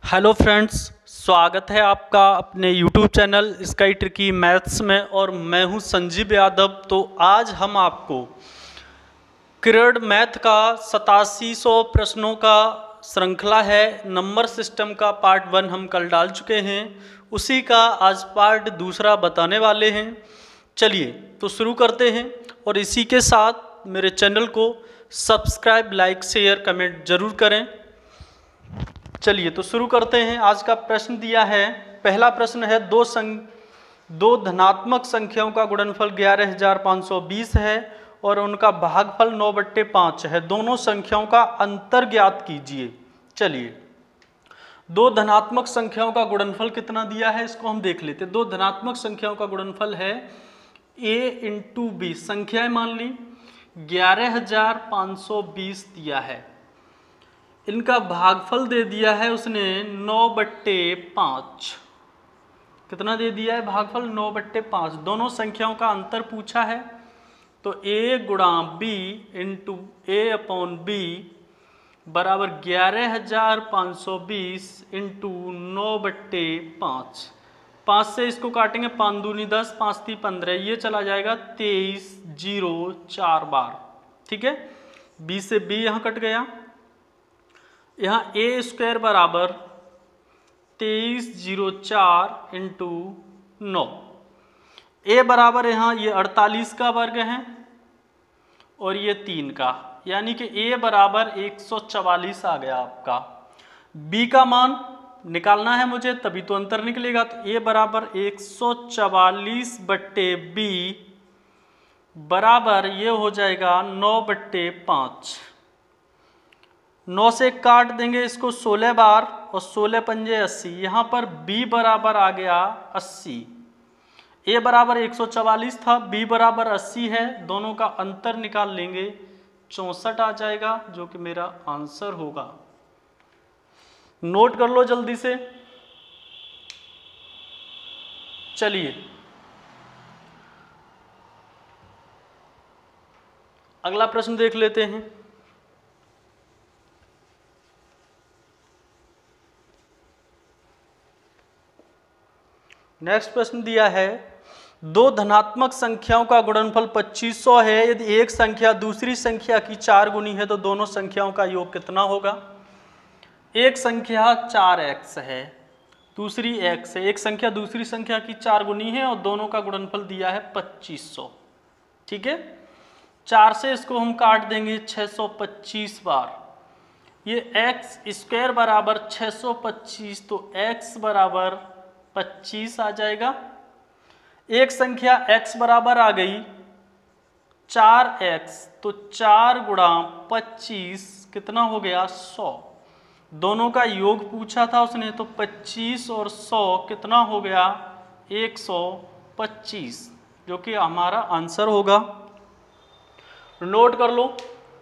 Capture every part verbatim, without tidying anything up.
Hello friends, स्वागत है आपका अपने YouTube channel Sky Tricky Maths में। और मैं हूं संजीव यादव। तो आज हम आपको क्रिएड मैथ का सतासी सौ प्रश्नों का श्रृंखला है, नंबर सिस्टम का पार्ट वन हम कल डाल चुके हैं, उसी का आज पार्ट दूसरा बताने वाले हैं। चलिए तो शुरू करते हैं। और इसी के साथ मेरे चैनल को सब्सक्राइब, लाइक, शेयर, कमेंट जरूर करें। चलिए तो शुरू करते हैं। आज का प्रश्न दिया है, पहला प्रश्न है, दो संग दो धनात्मक संख्याओं का गुणनफल ग्यारह हजार पाँच सौ बीस है और उनका भागफल नौ बट्टे पाँच है। दोनों संख्याओं का अंतर ज्ञात कीजिए। चलिए, दो धनात्मक संख्याओं का गुणनफल कितना दिया है इसको हम देख लेते हैं। दो धनात्मक संख्याओं का गुणनफल है a इंटू बी। संख्याएं मान ली ग्यारह हजार पाँच सौ बीस दिया है, इनका भागफल दे दिया है उसने नौ बट्टे पाँच। कितना दे दिया है भागफल? नौ बट्टे पाँच। दोनों संख्याओं का अंतर पूछा है, तो a गुणा B into A upon B बराबर ग्यारह हजार पाँच सौ बीस इंटू नौ बट्टे पाँच। पाँच से इसको काटेंगे, पाँच दूनी दस, पाँच ती पंद्रह, ये चला जाएगा तेईस जीरो चार बार। ठीक है, बी से बी यहाँ कट गया। यहाँ ए स्क्वायर बराबर तेईस जीरो चार इंटू नौ। ए बराबर यहाँ ये अड़तालीस का वर्ग है और ये तीन का, यानी कि ए बराबर एक सौ चवालीस आ गया आपका। बी का मान निकालना है मुझे, तभी तो अंतर निकलेगा। तो ए बराबर एक सौ चवालीस बट्टे बी बराबर ये हो जाएगा नौ बट्टे पाँच। नौ से काट देंगे इसको सोलह बार और सोलह पंजे अस्सी। यहाँ पर b बराबर आ गया अस्सी। a बराबर एक सौ चवालीस था, b बराबर अस्सी है, दोनों का अंतर निकाल लेंगे, चौंसठ आ जाएगा, जो कि मेरा आंसर होगा। नोट कर लो जल्दी से। चलिए अगला प्रश्न देख लेते हैं। नेक्स्ट प्रश्न दिया है, दो धनात्मक संख्याओं का गुणनफल पच्चीस सौ है। यदि एक संख्या दूसरी संख्या की चार गुनी है तो दोनों संख्याओं का योग कितना होगा? एक संख्या चार एक्स है, दूसरी x है। एक संख्या दूसरी संख्या की चार गुनी है और दोनों का गुणनफल दिया है पच्चीस सौ। ठीक है, चार से इसको हम काट देंगे छह सौ पच्चीस बार। ये x स्क्वायर बराबर छह सौ पच्चीस, तो x बराबर पच्चीस आ जाएगा। एक संख्या x बराबर आ गई चार एक्स, तो चार गुणा पच्चीस कितना हो गया? सौ। दोनों का योग पूछा था उसने, तो पच्चीस और सौ कितना हो गया? एक सौ पच्चीस, जो कि हमारा आंसर होगा। नोट कर लो।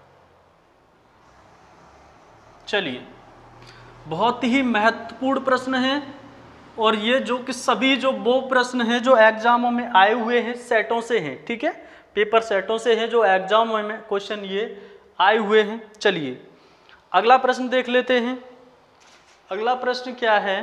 चलिए, बहुत ही महत्वपूर्ण प्रश्न है और ये जो कि सभी जो वो प्रश्न हैं जो एग्जामों में आए हुए हैं, सेटों से हैं। ठीक है, पेपर सेटों से हैं जो एग्जामों में क्वेश्चन ये आए हुए हैं। चलिए अगला प्रश्न देख लेते हैं। अगला प्रश्न क्या है?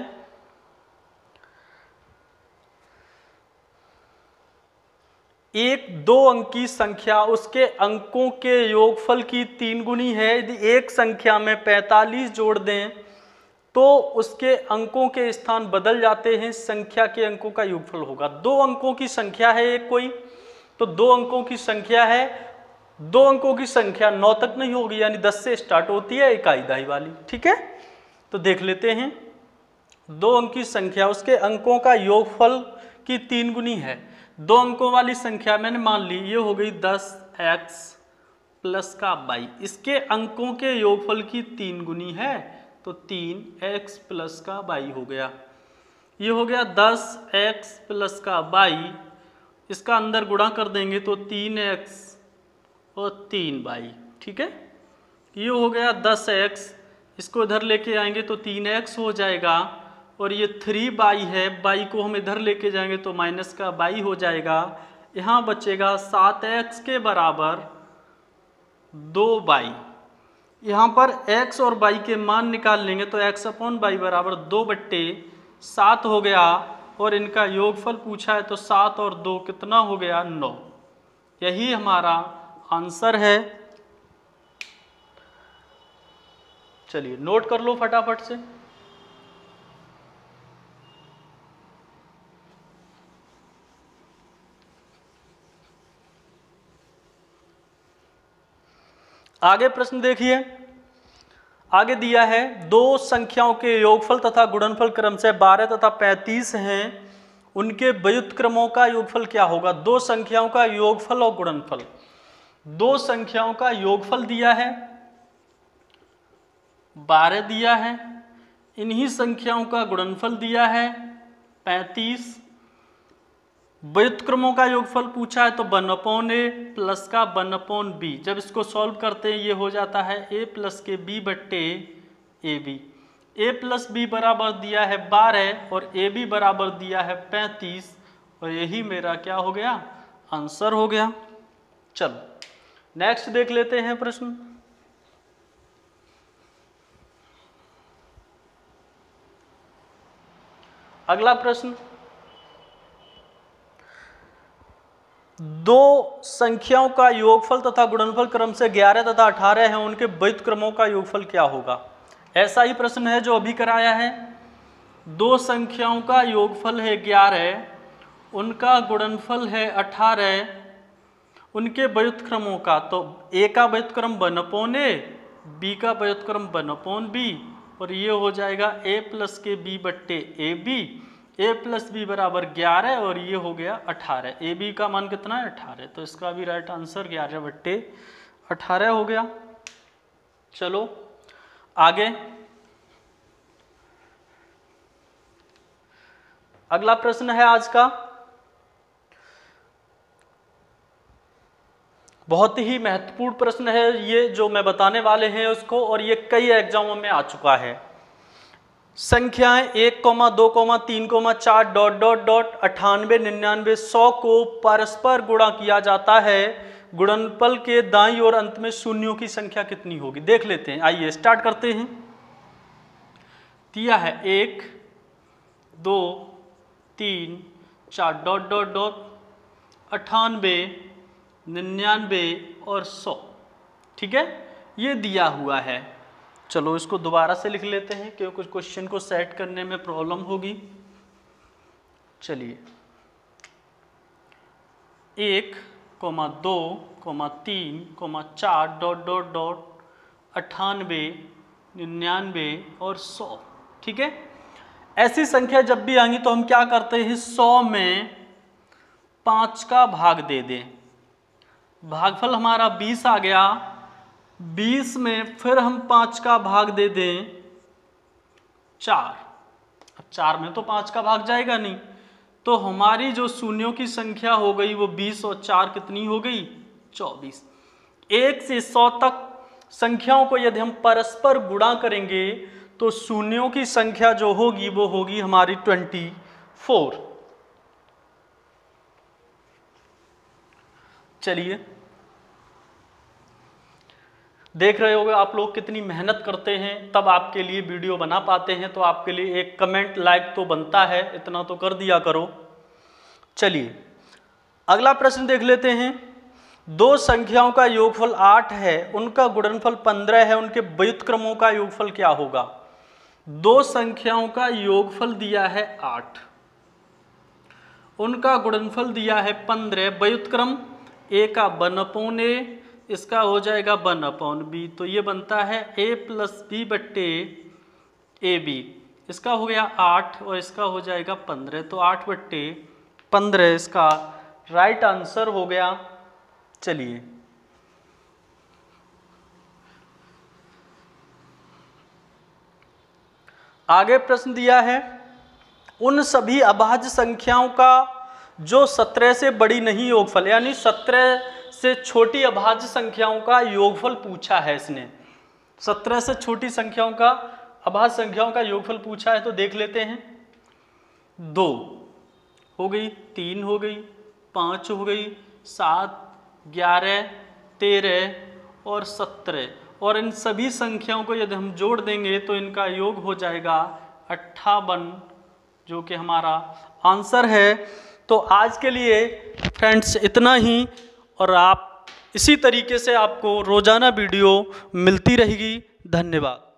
एक दो अंकी संख्या उसके अंकों के योगफल की तीन गुनी है। यदि एक संख्या में पैंतालीस जोड़ दें तो उसके अंकों के स्थान बदल जाते हैं, संख्या के अंकों का योगफल होगा। दो अंकों की संख्या है एक कोई, तो दो अंकों की संख्या है, दो अंकों की संख्या नौ तक नहीं होगी, यानी दस से स्टार्ट होती है, इकाई दहाई वाली। ठीक है, तो देख लेते हैं। दो अंक की संख्या उसके अंकों का योगफल की तीन गुनी है। दो अंकों वाली संख्या मैंने मान ली ये हो गई दस एक्स प्लस का बाई, इसके अंकों के योगफल की तीन गुनी है, तो तीन एक्स प्लस का बाई हो गया। ये हो गया दस एक्स प्लस का बाई, इसका अंदर गुणा कर देंगे तो तीन एक्स और तीन बाई। ठीक है, ये हो गया दस एक्स, इसको इधर लेके आएंगे तो तीन एक्स हो जाएगा, और ये थ्री बाई है, बाई को हम इधर लेके जाएंगे तो माइनस का बाई हो जाएगा। यहाँ बचेगा सात एक्स के बराबर दो बाई। यहाँ पर x और y के मान निकाल लेंगे तो x अपॉन वाई बराबर दो बट्टे सात हो गया, और इनका योगफल पूछा है तो सात और दो कितना हो गया, नौ। यही हमारा आंसर है। चलिए नोट कर लो फटाफट से। आगे प्रश्न देखिए। आगे दिया है दो संख्याओं के योगफल तथा गुणनफल क्रम से बारह तथा पैंतीस हैं, उनके व्युत्क्रमों का योगफल क्या होगा। दो संख्याओं का योगफल और गुणनफल, दो संख्याओं का योगफल दिया है बारह दिया है, इन्हीं संख्याओं का गुणनफल दिया है पैंतीस। व्युत्क्रमों का योगफल पूछा है तो वन अपॉन ए प्लस का वन अपॉन बी। जब इसको सॉल्व करते हैं ये हो जाता है ए प्लस के बी बट्टे A B. A plus B बराबर दिया है बारह और ए बी बराबर दिया है पैंतीस, और यही मेरा क्या हो गया, आंसर हो गया। चलो नेक्स्ट देख लेते हैं प्रश्न। अगला प्रश्न, दो संख्याओं का योगफल तथा गुणनफल क्रम से ग्यारह तथा अठारह है, उनके व्युत्क्रमों का योगफल क्या होगा। ऐसा ही प्रश्न है जो अभी कराया है। दो संख्याओं का योगफल है ग्यारह, उनका गुणनफल है अठारह, उनके व्युत्क्रमों का, तो ए का व्युत्क्रम वन अपॉन ए, बी का व्युत्क्रम वन अपॉन बी, और ये हो जाएगा ए प्लस के बी बट्टे A B. A plus B बराबर ग्यारह और ये हो गया अठारह। ए बी का मान कितना है, अठारह, तो इसका भी राइट आंसर ग्यारह बट्टे अठारह हो गया। चलो आगे अगला प्रश्न है आज का, बहुत ही महत्वपूर्ण प्रश्न है ये जो मैं बताने वाले हैं उसको, और ये कई एग्जामों में आ चुका है। संख्याएं एक कोमा दो कोमा तीन कोमा चार डॉट डॉट डॉट अट्ठानबे निन्यानवे सौ को परस्पर गुणा किया जाता है, गुणनफल के दाईं और अंत में शून्यों की संख्या कितनी होगी। देख लेते हैं, आइए स्टार्ट करते हैं। दिया है एक दो तीन चार डॉट डॉट डॉट अट्ठानबे निन्यानवे और सौ, ठीक है, ये दिया हुआ है। चलो इसको दोबारा से लिख लेते हैं क्योंकि कुछ क्वेश्चन को सेट करने में प्रॉब्लम होगी। चलिए एक कोमा दो कोमा तीन कोमा चार डॉट डॉट डॉट अट्ठानबे निन्यानवे और सौ, ठीक है। ऐसी संख्या जब भी आएंगी तो हम क्या करते हैं, सौ में पाँच का भाग दे दें। भागफल हमारा बीस आ गया, बीस में फिर हम पाँच का भाग दे दें चार। अब चार में तो पाँच का भाग जाएगा नहीं, तो हमारी जो शून्यों की संख्या हो गई वो बीस और चार कितनी हो गई, चौबीस। एक से सौ तक संख्याओं को यदि हम परस्पर गुणा करेंगे तो शून्यों की संख्या जो होगी वो होगी हमारी ट्वेंटी फोर। चलिए देख रहे होगे आप लोग कितनी मेहनत करते हैं, तब आपके लिए वीडियो बना पाते हैं, तो आपके लिए एक कमेंट लाइक तो बनता है, इतना तो कर दिया करो। चलिए अगला प्रश्न देख लेते हैं। दो संख्याओं का योगफल आठ है, उनका गुणनफल पंद्रह है, उनके व्युत्क्रमों का योगफल क्या होगा। दो संख्याओं का योगफल दिया है आठ, उनका गुणनफल दिया है पंद्रह, व्युत्क्रम ए का वन अपॉन ए, इसका हो जाएगा वन अपॉन बी, तो ये बनता है ए प्लस बी बट्टे ए बी। इसका हो गया आठ और इसका हो जाएगा पंद्रह, तो आठ बट्टे पंद्रह इसका राइट आंसर हो गया। चलिए आगे प्रश्न दिया है, उन सभी अभाज्य संख्याओं का जो सत्रह से बड़ी नहीं योगफल, यानी सत्रह से छोटी अभाज्य संख्याओं का योगफल पूछा है इसने। सत्रह से छोटी संख्याओं का अभाज्य संख्याओं का योगफल पूछा है, तो देख लेते हैं। दो हो गई, तीन हो गई, पाँच हो गई, सात, ग्यारह, तेरह और सत्रह, और इन सभी संख्याओं को यदि हम जोड़ देंगे तो इनका योग हो जाएगा अट्ठावन, जो कि हमारा आंसर है। तो आज के लिए फ्रेंड्स इतना ही, और आप इसी तरीके से आपको रोजाना वीडियो मिलती रहेगी। धन्यवाद।